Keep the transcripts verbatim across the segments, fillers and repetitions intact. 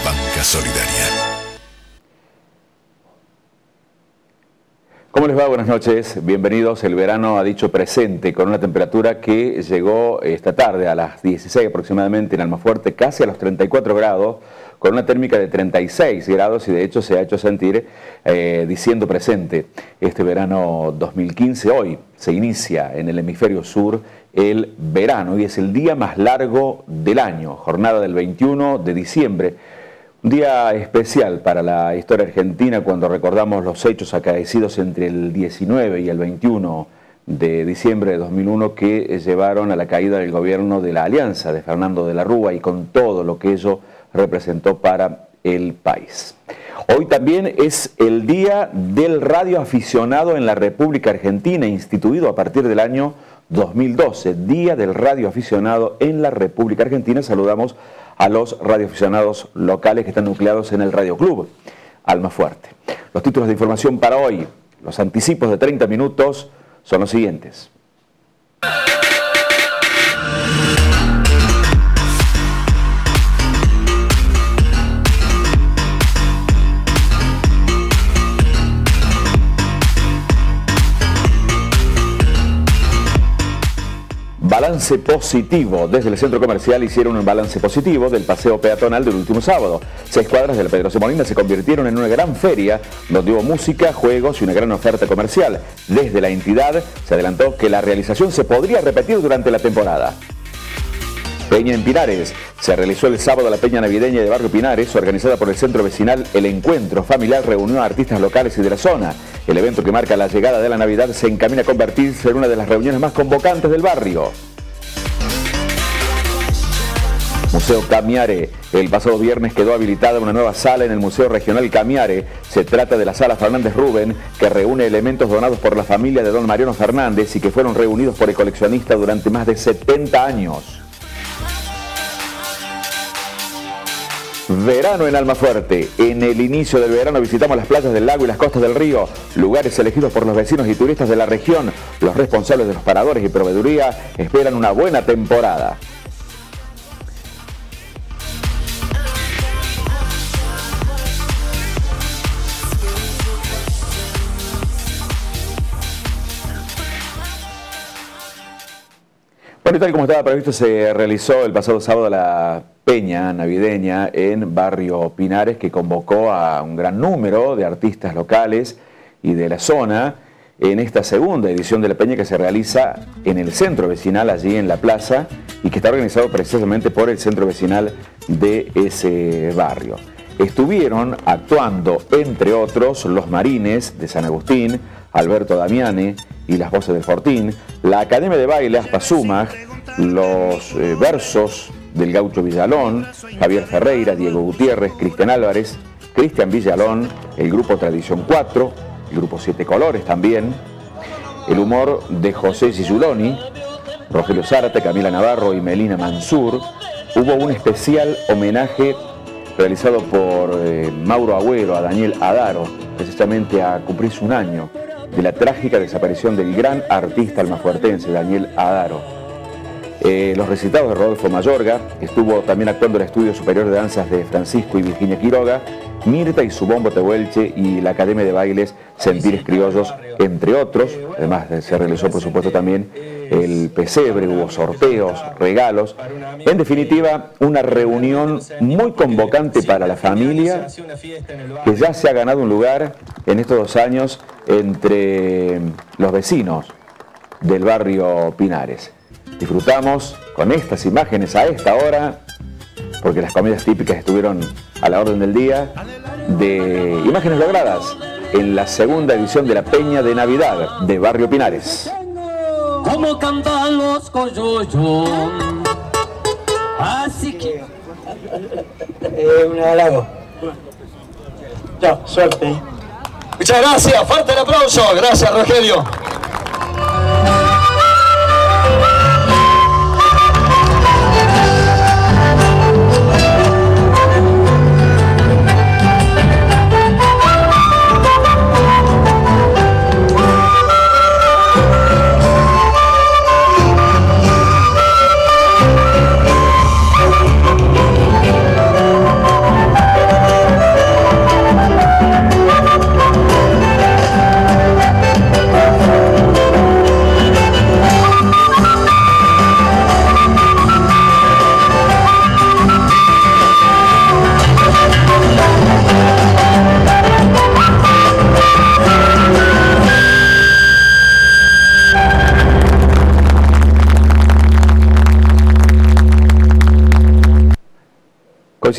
Banca Solidaria. ¿Cómo les va? Buenas noches. Bienvenidos. El verano ha dicho presente con una temperatura que llegó esta tarde a las dieciséis aproximadamente en Almafuerte, casi a los treinta y cuatro grados, con una térmica de treinta y seis grados y de hecho se ha hecho sentir eh, diciendo presente. Este verano dos mil quince, hoy se inicia en el hemisferio sur el verano y es el día más largo del año, jornada del veintiuno de diciembre. Un día especial para la historia argentina cuando recordamos los hechos acaecidos entre el diecinueve y el veintiuno de diciembre de dos mil uno que llevaron a la caída del gobierno de la Alianza de Fernando de la Rúa y con todo lo que ello representó para el país. Hoy también es el Día del Radio Aficionado en la República Argentina, instituido a partir del año dos mil doce, Día del Radio Aficionado en la República Argentina. Saludamos a los radioaficionados locales que están nucleados en el Radio Club Almafuerte. Los títulos de información para hoy, los anticipos de treinta minutos, son los siguientes. Balance positivo. Desde el centro comercial hicieron un balance positivo del paseo peatonal del último sábado. Seis cuadras de la Pedro C. Molina se convirtieron en una gran feria donde hubo música, juegos y una gran oferta comercial. Desde la entidad se adelantó que la realización se podría repetir durante la temporada. Peña en Pinares. Se realizó el sábado la Peña Navideña de Barrio Pinares, organizada por el Centro Vecinal El Encuentro Familiar, reunió a artistas locales y de la zona. El evento que marca la llegada de la Navidad se encamina a convertirse en una de las reuniones más convocantes del barrio. Museo Camiare. El pasado viernes quedó habilitada una nueva sala en el Museo Regional Camiare. Se trata de la Sala Fernández Rubén, que reúne elementos donados por la familia de don Mariano Fernández y que fueron reunidos por el coleccionista durante más de setenta años. Verano en Almafuerte. En el inicio del verano visitamos las playas del lago y las costas del río, lugares elegidos por los vecinos y turistas de la región. Los responsables de los paradores y proveeduría esperan una buena temporada. Bueno, y tal como estaba previsto, se realizó el pasado sábado la Peña Navideña en Barrio Pinares, que convocó a un gran número de artistas locales y de la zona en esta segunda edición de la Peña que se realiza en el centro vecinal, allí en la plaza, y que está organizado precisamente por el centro vecinal de ese barrio. Estuvieron actuando, entre otros, los Marines de San Agustín, Alberto Damiani y las Voces del Fortín, la Academia de Baile Aspasumag, los eh, versos del Gaucho Villalón, Javier Ferreira, Diego Gutiérrez, Cristian Álvarez, Cristian Villalón, el grupo Tradición cuatro, el grupo Siete Colores también, el humor de José Gisuloni, Rogelio Zárate, Camila Navarro y Melina Mansur. Hubo un especial homenaje realizado por eh, Mauro Agüero a Daniel Adaro, precisamente a cumplirse un año de la trágica desaparición del gran artista almafuertense Daniel Adaro. Eh, los recitados de Rodolfo Mayorga, estuvo también actuando el Estudio Superior de Danzas de Francisco y Virginia Quiroga, Mirta y su Bombo Tehuelche y la Academia de Bailes Sentires Criollos, entre otros. Además se realizó por supuesto también el pesebre, hubo sorteos, regalos. En definitiva, una reunión muy convocante para la familia que ya se ha ganado un lugar en estos dos años entre los vecinos del barrio Pinares. Disfrutamos con estas imágenes a esta hora, porque las comidas típicas estuvieron a la orden del día, de imágenes logradas en la segunda edición de la Peña de Navidad de Barrio Pinares. Como cantan los coyollos. Así que eh, un halago. Chao, suerte. Muchas gracias, fuerte el aplauso. Gracias, Rogelio.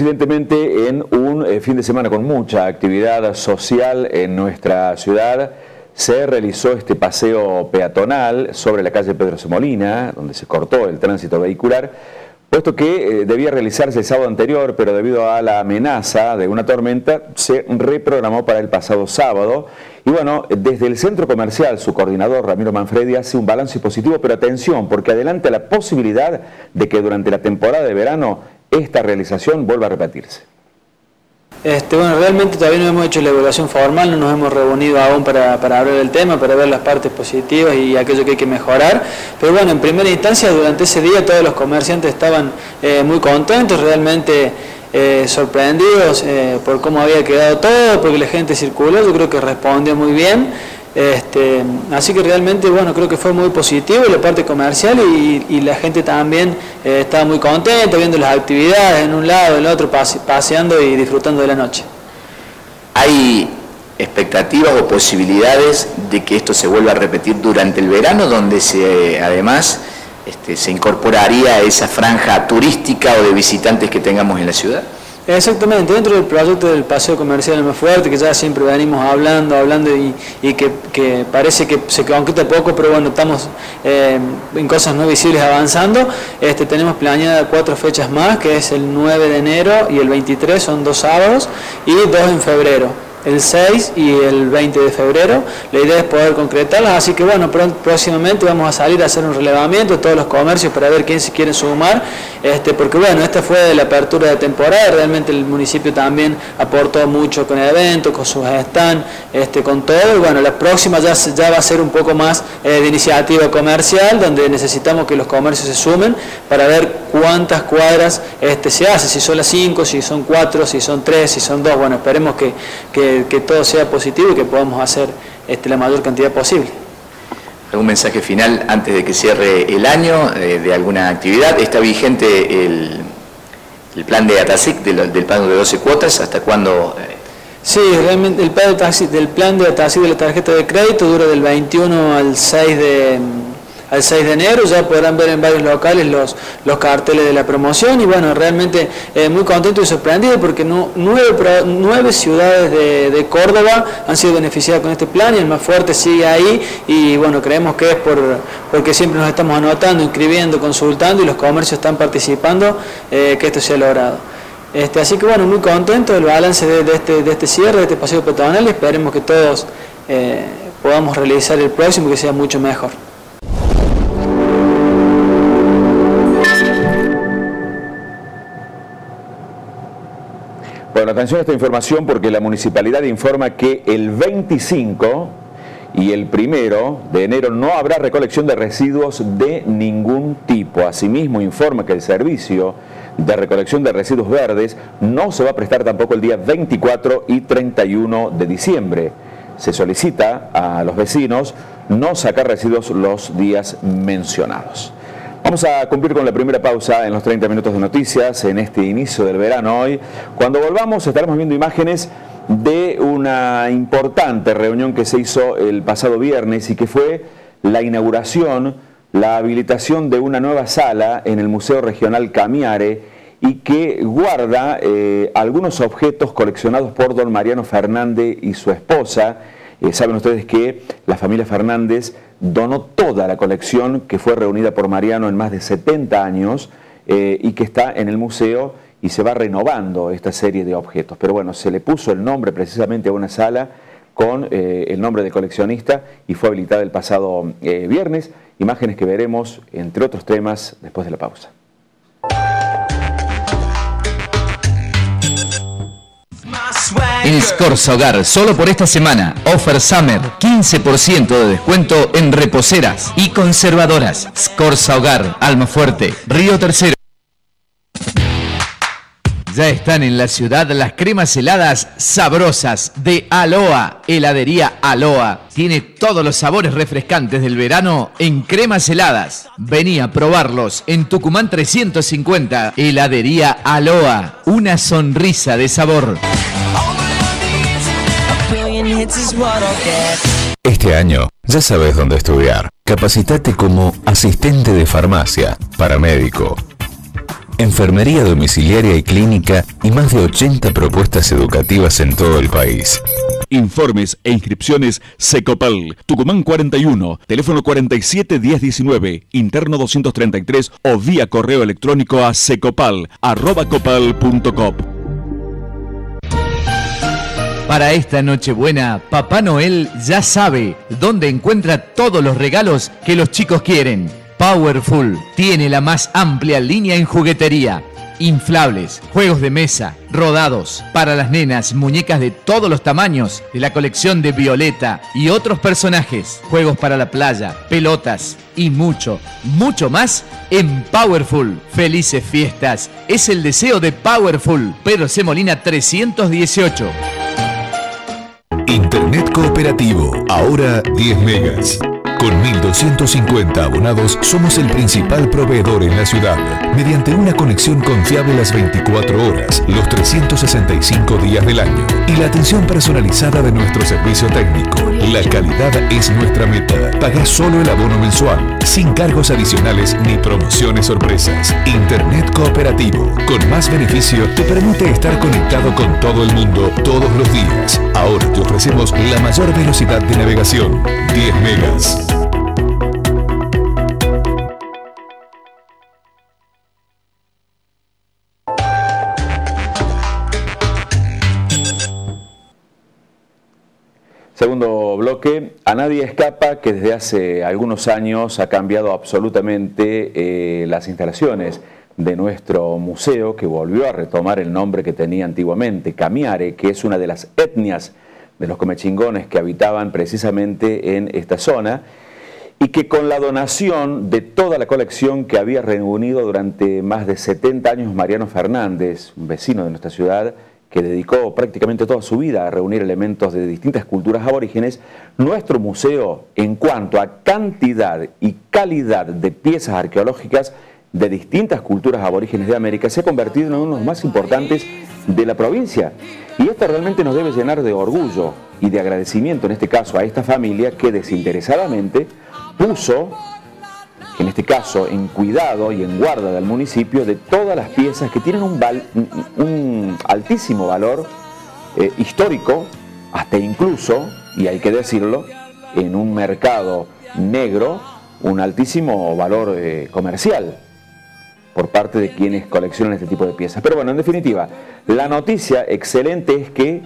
Coincidentemente, en un eh, fin de semana con mucha actividad social en nuestra ciudad, se realizó este paseo peatonal sobre la calle Pedro Semolina, donde se cortó el tránsito vehicular, puesto que eh, debía realizarse el sábado anterior, pero debido a la amenaza de una tormenta, se reprogramó para el pasado sábado. Y bueno, desde el centro comercial, su coordinador Ramiro Manfredi hace un balance positivo, pero atención, porque adelanta la posibilidad de que durante la temporada de verano esta realización vuelva a repetirse. Este, bueno, realmente todavía no hemos hecho la evaluación formal, no nos hemos reunido aún para, para hablar del tema, para ver las partes positivas y aquello que hay que mejorar. Pero bueno, en primera instancia, durante ese día todos los comerciantes estaban eh, muy contentos, realmente eh, sorprendidos eh, por cómo había quedado todo, porque la gente circuló, yo creo que respondió muy bien. Este, así que realmente, bueno, creo que fue muy positivo la parte comercial y, y la gente también eh, estaba muy contenta viendo las actividades en un lado, en el otro, pase, paseando y disfrutando de la noche. ¿Hay expectativas o posibilidades de que esto se vuelva a repetir durante el verano, donde se, además este, se incorporaría esa franja turística o de visitantes que tengamos en la ciudad? Exactamente, dentro del proyecto del paseo comercial Almafuerte, que ya siempre venimos hablando, hablando y, y que, que parece que se concreta poco, pero bueno, estamos eh, en cosas no visibles avanzando. Este, tenemos planeadas cuatro fechas más, que es el nueve de enero y el veintitrés, son dos sábados, y dos en febrero, el seis y el veinte de febrero. La idea es poder concretarlas, así que bueno, próximamente vamos a salir a hacer un relevamiento de todos los comercios para ver quién se quiere sumar, este, porque bueno, esta fue la apertura de temporada, realmente el municipio también aportó mucho con el evento, con sus stands, este, con todo, y bueno, la próxima ya, ya va a ser un poco más eh, de iniciativa comercial, donde necesitamos que los comercios se sumen para ver cuántas cuadras este, se hace, si son las cinco, si son cuatro, si son tres, si son dos, bueno, esperemos que, que que todo sea positivo y que podamos hacer este, la mayor cantidad posible. ¿Algún mensaje final antes de que cierre el año eh, de alguna actividad? ¿Está vigente el, el plan de ATASIC, del, del pago de doce cuotas? ¿Hasta cuándo? Eh? Sí, realmente el plan de ATASIC, del plan de ATASIC de la tarjeta de crédito dura del veintiuno al seis de... al seis de enero, ya podrán ver en varios locales los, los carteles de la promoción y bueno, realmente eh, muy contento y sorprendido porque no, nueve, nueve ciudades de, de Córdoba han sido beneficiadas con este plan y el Almafuerte sigue ahí y bueno, creemos que es por porque siempre nos estamos anotando, inscribiendo, consultando y los comercios están participando eh, que esto sea logrado. Este, así que bueno, muy contento del balance de, de, este, de este cierre, de este paseo peatonal y esperemos que todos eh, podamos realizar el próximo que sea mucho mejor. Bueno, atención a esta información porque la municipalidad informa que el veinticinco y el primero de enero no habrá recolección de residuos de ningún tipo. Asimismo, informa que el servicio de recolección de residuos verdes no se va a prestar tampoco el día veinticuatro y treinta y uno de diciembre. Se solicita a los vecinos no sacar residuos los días mencionados. Vamos a cumplir con la primera pausa en los treinta minutos de noticias en este inicio del verano hoy. Cuando volvamos estaremos viendo imágenes de una importante reunión que se hizo el pasado viernes y que fue la inauguración, la habilitación de una nueva sala en el Museo Regional Camiare y que guarda eh, algunos objetos coleccionados por don Mariano Fernández y su esposa. Eh, saben ustedes que la familia Fernández donó toda la colección que fue reunida por Mariano en más de setenta años eh, y que está en el museo y se va renovando esta serie de objetos. Pero bueno, se le puso el nombre precisamente a una sala con eh, el nombre de coleccionista y fue habilitada el pasado eh, viernes. Imágenes que veremos, entre otros temas, después de la pausa. En Scorza Hogar, solo por esta semana, Offer Summer, quince por ciento de descuento en reposeras y conservadoras. Scorza Hogar, Almafuerte, Río Tercero. Ya están en la ciudad las cremas heladas sabrosas de Aloa. Heladería Aloa tiene todos los sabores refrescantes del verano en cremas heladas. Vení a probarlos en Tucumán trescientos cincuenta. Heladería Aloa, una sonrisa de sabor. Este año ya sabes dónde estudiar. Capacitate como asistente de farmacia, paramédico. enfermería domiciliaria y clínica y más de ochenta propuestas educativas en todo el país. Informes e inscripciones Secopal, Tucumán cuarenta y uno, teléfono cuarenta y siete diez diecinueve, interno doscientos treinta y tres o vía correo electrónico a secopal arroba copal punto com. Para esta Nochebuena, Papá Noel ya sabe dónde encuentra todos los regalos que los chicos quieren. Powerful tiene la más amplia línea en juguetería. Inflables, juegos de mesa, rodados, para las nenas, muñecas de todos los tamaños, de la colección de Violeta y otros personajes, juegos para la playa, pelotas y mucho, mucho más en Powerful. Felices fiestas, es el deseo de Powerful. Pedro C. Molina trescientos dieciocho. Internet Cooperativo, ahora diez megas. Con mil doscientos cincuenta abonados somos el principal proveedor en la ciudad. Mediante una conexión confiable las veinticuatro horas, los trescientos sesenta y cinco días del año. Y la atención personalizada de nuestro servicio técnico. La calidad es nuestra meta. Pagá solo el abono mensual, sin cargos adicionales ni promociones sorpresas. Internet Cooperativo, con más beneficio, te permite estar conectado con todo el mundo todos los días. Ahora te ofrecemos la mayor velocidad de navegación, diez megas. Segundo bloque, a nadie escapa que desde hace algunos años ha cambiado absolutamente eh, las instalaciones de nuestro museo, que volvió a retomar el nombre que tenía antiguamente, Camiare, que es una de las etnias de los comechingones que habitaban precisamente en esta zona, y que con la donación de toda la colección que había reunido durante más de setenta años Mariano Fernández, un vecino de nuestra ciudad, que dedicó prácticamente toda su vida a reunir elementos de distintas culturas aborígenes, nuestro museo, en cuanto a cantidad y calidad de piezas arqueológicas de distintas culturas aborígenes de América, se ha convertido en uno de los más importantes de la provincia. Y esto realmente nos debe llenar de orgullo y de agradecimiento, en este caso, a esta familia que desinteresadamente puso, en este caso, en cuidado y en guarda del municipio de todas las piezas que tienen un, val, un altísimo valor eh, histórico, hasta incluso, y hay que decirlo, en un mercado negro, un altísimo valor eh, comercial por parte de quienes coleccionan este tipo de piezas. Pero bueno, en definitiva, la noticia excelente es que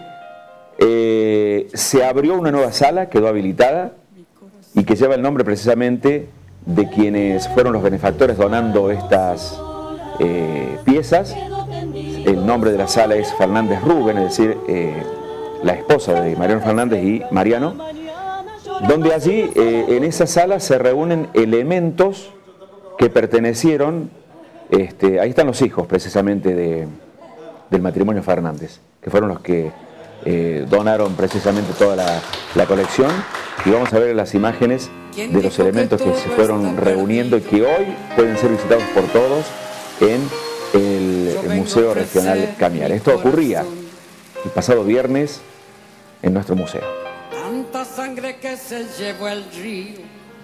eh, se abrió una nueva sala, quedó habilitada, y que lleva el nombre precisamente de quienes fueron los benefactores donando estas eh, piezas. El nombre de la sala es Fernández Rubén, es decir, eh, la esposa de Mariano Fernández y Mariano, donde allí eh, en esa sala se reúnen elementos que pertenecieron, este, ahí están los hijos precisamente de, del matrimonio Fernández, que fueron los que eh, donaron precisamente toda la, la colección, y vamos a ver las imágenes de los elementos que se fueron reuniendo y que hoy pueden ser visitados por todos en el, el Museo Regional Camiare. Esto ocurría el pasado viernes en nuestro museo. Tanta sangre que se llevó el río,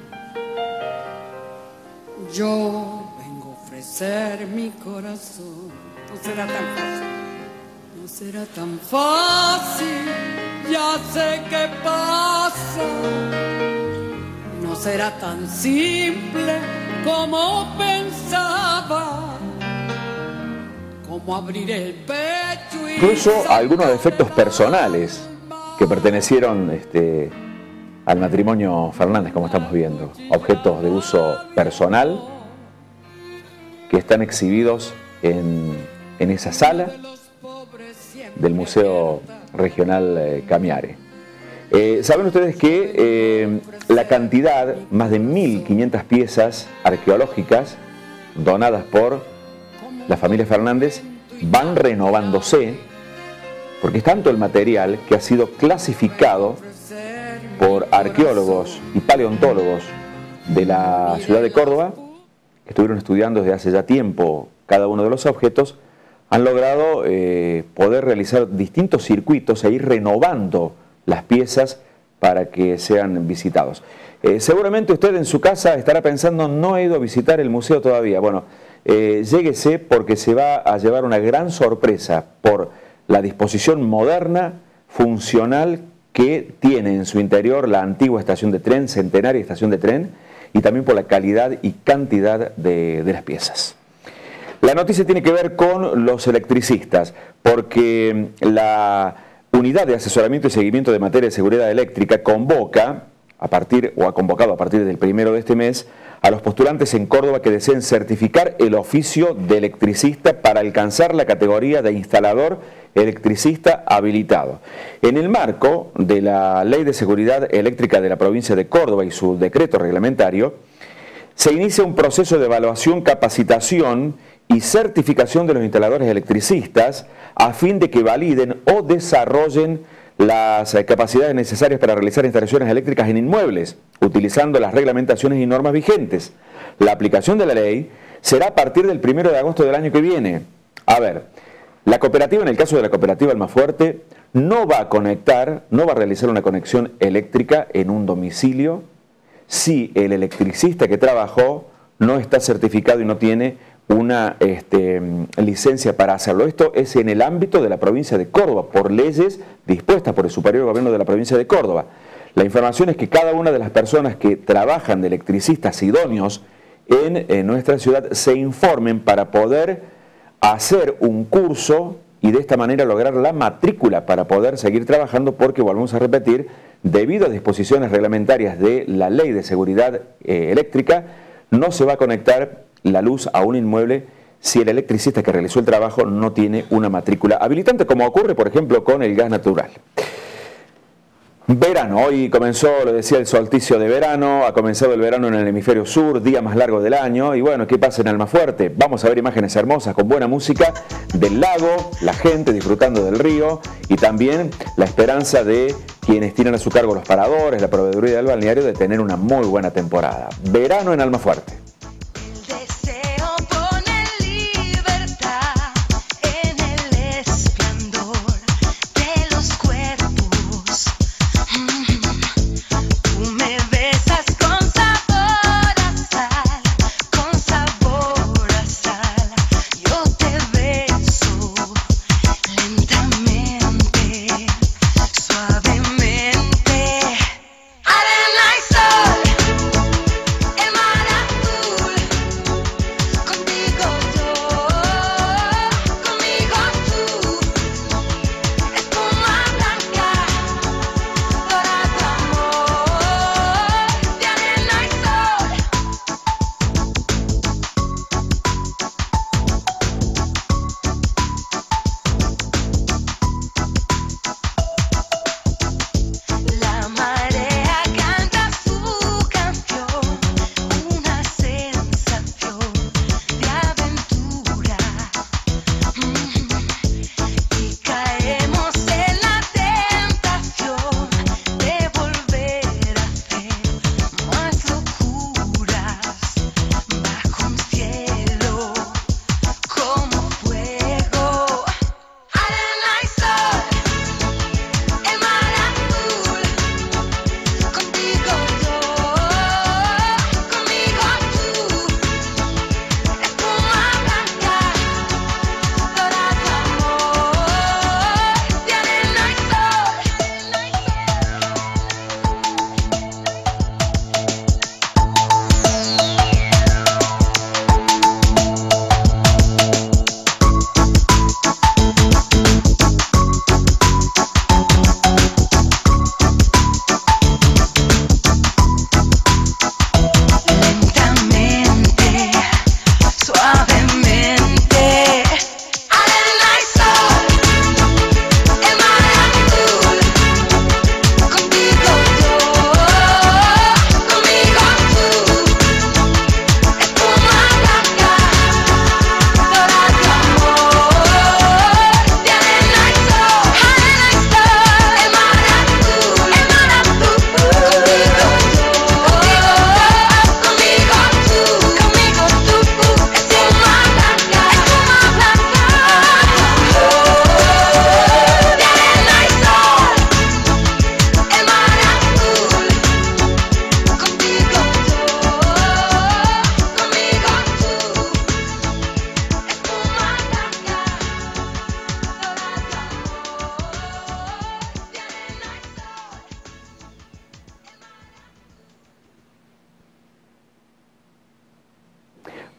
yo vengo a ofrecer mi corazón. No será tan fácil, no será tan fácil, ya sé qué pasa. No será tan simple como pensaba, como abrir el pecho y... Incluso algunos defectos personales que pertenecieron este, al matrimonio Fernández, como estamos viendo. Objetos de uso personal que están exhibidos en, en esa sala del Museo Regional eh, Camiare. Eh, Saben ustedes que eh, la cantidad, más de mil quinientas piezas arqueológicas donadas por la familia Fernández, van renovándose, porque es tanto el material que ha sido clasificado por arqueólogos y paleontólogos de la ciudad de Córdoba, que estuvieron estudiando desde hace ya tiempo cada uno de los objetos, han logrado eh, poder realizar distintos circuitos e ir renovando las piezas para que sean visitados. Eh, seguramente usted en su casa estará pensando, no he ido a visitar el museo todavía. Bueno, eh, lléguese porque se va a llevar una gran sorpresa por la disposición moderna, funcional, que tiene en su interior la antigua estación de tren, centenaria estación de tren, y también por la calidad y cantidad de, de las piezas. La noticia tiene que ver con los electricistas, porque la Unidad de Asesoramiento y Seguimiento de Materia de Seguridad Eléctrica convoca, a partir, o ha convocado a partir del primero de este mes, a los postulantes en Córdoba que deseen certificar el oficio de electricista para alcanzar la categoría de instalador electricista habilitado. En el marco de la Ley de Seguridad Eléctrica de la provincia de Córdoba y su decreto reglamentario, se inicia un proceso de evaluación, capacitación y certificación de los instaladores electricistas a fin de que validen o desarrollen las capacidades necesarias para realizar instalaciones eléctricas en inmuebles, utilizando las reglamentaciones y normas vigentes. La aplicación de la ley será a partir del primero de agosto del año que viene. A ver, la cooperativa, en el caso de la cooperativa Almafuerte, no va a conectar, no va a realizar una conexión eléctrica en un domicilio si el electricista que trabajó no está certificado y no tiene una este, licencia para hacerlo. Esto es en el ámbito de la provincia de Córdoba, por leyes dispuestas por el Superior Gobierno de la provincia de Córdoba. La información es que cada una de las personas que trabajan de electricistas idóneos en, en nuestra ciudad se informen para poder hacer un curso y de esta manera lograr la matrícula para poder seguir trabajando, porque, volvemos a repetir, debido a disposiciones reglamentarias de la Ley de Seguridad eh, Eléctrica, no se va a conectar la luz a un inmueble si el electricista que realizó el trabajo no tiene una matrícula habilitante, como ocurre, por ejemplo, con el gas natural. Verano, hoy comenzó, lo decía, el solsticio de verano, ha comenzado el verano en el hemisferio sur, día más largo del año, y bueno, ¿qué pasa en Almafuerte? Vamos a ver imágenes hermosas con buena música del lago, la gente disfrutando del río y también la esperanza de quienes tienen a su cargo los paradores, la proveeduría del balneario, de tener una muy buena temporada. Verano en Almafuerte.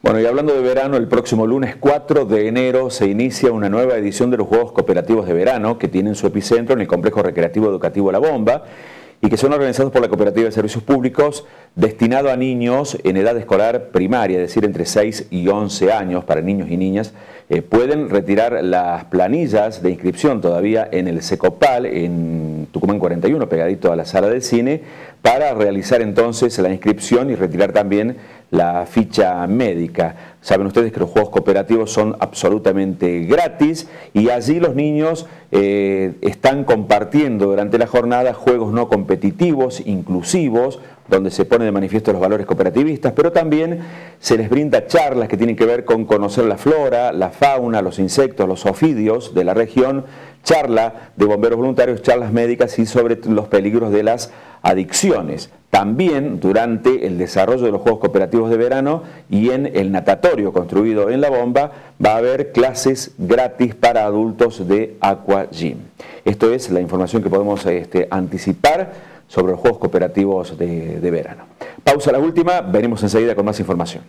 Bueno, y hablando de verano, el próximo lunes cuatro de enero se inicia una nueva edición de los Juegos Cooperativos de Verano que tienen su epicentro en el Complejo Recreativo Educativo La Bomba y que son organizados por la Cooperativa de Servicios Públicos, destinado a niños en edad escolar primaria, es decir, entre seis y once años, para niños y niñas. Eh, pueden retirar las planillas de inscripción todavía en el Secopal, en Tucumán cuarenta y uno, pegadito a la sala del cine, para realizar entonces la inscripción y retirar también la ficha médica. Saben ustedes que los juegos cooperativos son absolutamente gratis y allí los niños eh, están compartiendo durante la jornada juegos no competitivos, inclusivos, donde se pone de manifiesto los valores cooperativistas, pero también se les brinda charlas que tienen que ver con conocer la flora, la fauna, los insectos, los ofidios de la región, charla de bomberos voluntarios, charlas médicas y sobre los peligros de las adicciones. También durante el desarrollo de los Juegos Cooperativos de Verano y en el natatorio construido en La Bomba va a haber clases gratis para adultos de Aqua Gym. Esto es la información que podemos este, anticipar sobre los Juegos Cooperativos de, de Verano. Pausa la última, venimos enseguida con más información.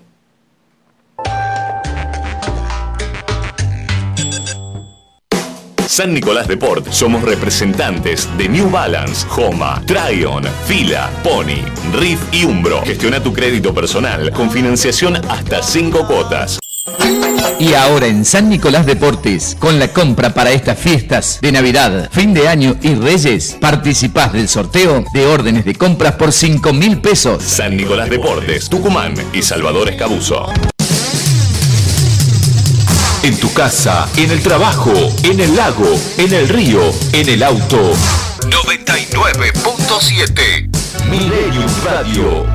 San Nicolás Deport, somos representantes de New Balance, Homa, Tryon, Fila, Pony, Riff y Umbro. Gestiona tu crédito personal con financiación hasta cinco cuotas. Y ahora en San Nicolás Deportes, con la compra para estas fiestas de Navidad, fin de año y Reyes, participás del sorteo de órdenes de compras por cinco mil pesos. San Nicolás Deportes, Tucumán y Salvador Escabuzo. En tu casa, en el trabajo, en el lago, en el río, en el auto. noventa y nueve punto siete Millennium Radio.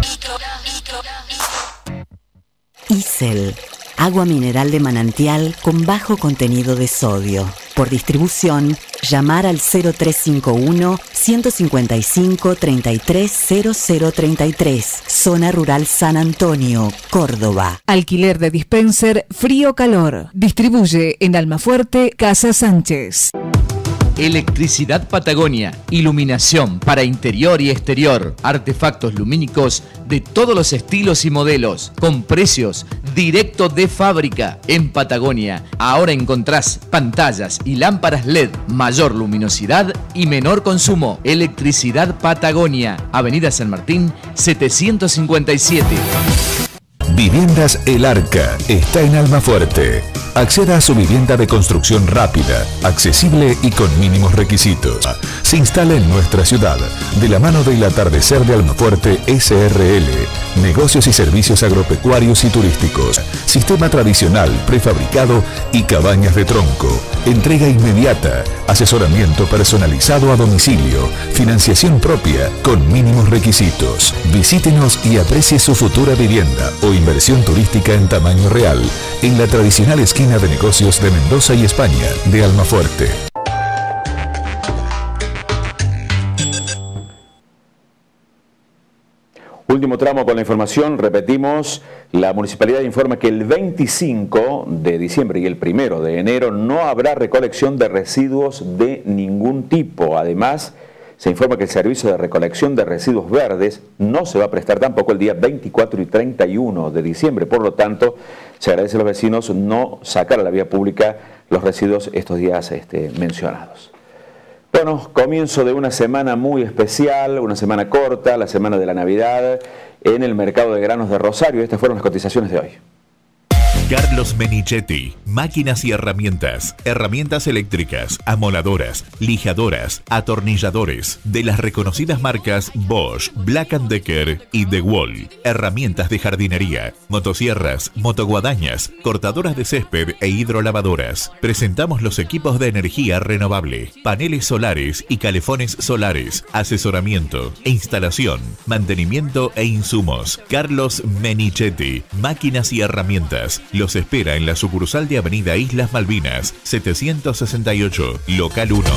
Isel, agua mineral de manantial con bajo contenido de sodio. Por distribución, llamar al cero tres cinco uno, uno cinco cinco, tres tres cero cero tres tres, Zona Rural San Antonio, Córdoba. Alquiler de dispenser frío-calor. Distribuye en Almafuerte, Casa Sánchez. Electricidad Patagonia, iluminación para interior y exterior, artefactos lumínicos de todos los estilos y modelos, con precios directo de fábrica. En Patagonia, ahora encontrás pantallas y lámparas L E D, mayor luminosidad y menor consumo. Electricidad Patagonia, Avenida San Martín, setecientos cincuenta y siete. Viviendas El Arca está en Almafuerte. Acceda a su vivienda de construcción rápida, accesible y con mínimos requisitos. Se instala en nuestra ciudad, de la mano del Atardecer de Almafuerte S R L. Negocios y servicios agropecuarios y turísticos. Sistema tradicional, prefabricado y cabañas de tronco. Entrega inmediata. Asesoramiento personalizado a domicilio. Financiación propia con mínimos requisitos. Visítenos y aprecie su futura vivienda o inversión turística en tamaño real en la tradicional esquina de negocios de Mendoza y España de Almafuerte. Último tramo con la información, repetimos, la municipalidad informa que el veinticinco de diciembre y el primero de enero no habrá recolección de residuos de ningún tipo. Además, se informa que el servicio de recolección de residuos verdes no se va a prestar tampoco el día veinticuatro y treinta y uno de diciembre. Por lo tanto, se agradece a los vecinos no sacar a la vía pública los residuos estos días este, mencionados. Bueno, comienzo de una semana muy especial, una semana corta, la semana de la Navidad, en el mercado de granos de Rosario. Estas fueron las cotizaciones de hoy. Carlos Menichetti, máquinas y herramientas, herramientas eléctricas, amoladoras, lijadoras, atornilladores, de las reconocidas marcas Bosch, Black and Decker y DeWalt, herramientas de jardinería, motosierras, motoguadañas, cortadoras de césped e hidrolavadoras. Presentamos los equipos de energía renovable, paneles solares y calefones solares, asesoramiento e instalación, mantenimiento e insumos. Carlos Menichetti, máquinas y herramientas. Los espera en la sucursal de Avenida Islas Malvinas, setecientos sesenta y ocho, local uno.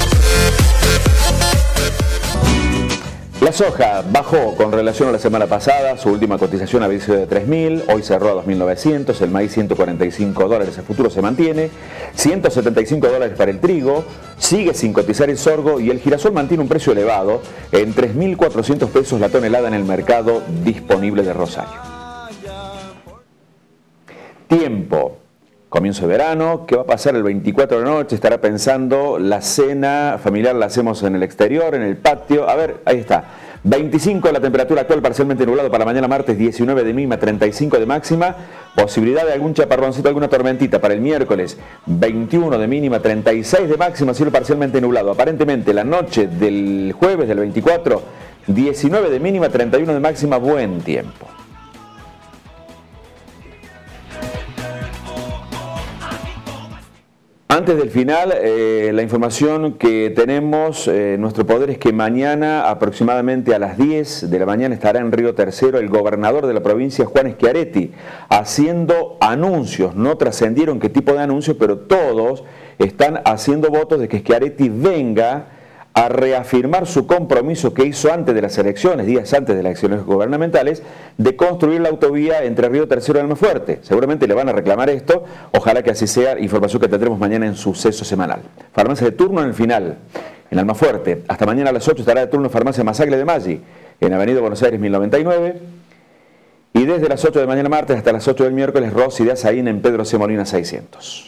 La soja bajó con relación a la semana pasada, su última cotización había sido de tres mil, hoy cerró a dos mil novecientos, el maíz ciento cuarenta y cinco dólares, el futuro se mantiene, ciento setenta y cinco dólares para el trigo, sigue sin cotizar el sorgo y el girasol mantiene un precio elevado en tres mil cuatrocientos pesos la tonelada en el mercado disponible de Rosario. Tiempo. Comienzo de verano, ¿qué va a pasar el veinticuatro de la noche? Estará pensando, la cena familiar la hacemos en el exterior, en el patio. A ver, ahí está. veinticinco la temperatura actual, parcialmente nublado para mañana martes, diecinueve de mínima, treinta y cinco de máxima. Posibilidad de algún chaparroncito, alguna tormentita para el miércoles, veintiuno de mínima, treinta y seis de máxima, cielo parcialmente nublado. Aparentemente la noche del jueves del veinticuatro, diecinueve de mínima, treinta y uno de máxima, buen tiempo. Antes del final, eh, la información que tenemos en eh, nuestro poder es que mañana aproximadamente a las diez de la mañana estará en Río Tercero el gobernador de la provincia, Juan Schiaretti, haciendo anuncios. No trascendieron qué tipo de anuncios, pero todos están haciendo votos de que Schiaretti venga a reafirmar su compromiso que hizo antes de las elecciones, días antes de las elecciones gubernamentales, de construir la autovía entre Río Tercero y Almafuerte. Seguramente le van a reclamar esto, ojalá que así sea, información que tendremos mañana en Suceso Semanal. Farmacia de turno en el final, en Almafuerte. Hasta mañana a las ocho estará de turno Farmacia Masacle de Maggi, en Avenida Buenos Aires mil noventa y nueve. Y desde las ocho de mañana martes hasta las ocho del miércoles, Rossi de Azaín en Pedro C. Molina seiscientos.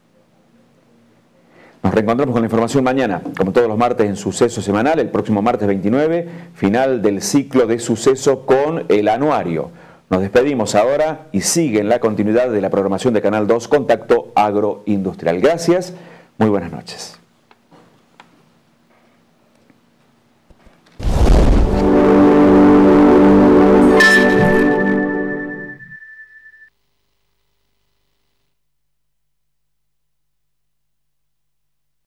Nos reencontramos con la información mañana, como todos los martes en Suceso Semanal, el próximo martes veintinueve, final del ciclo de Suceso con el anuario. Nos despedimos ahora y sigue en la continuidad de la programación de Canal dos, Contacto Agroindustrial. Gracias, muy buenas noches.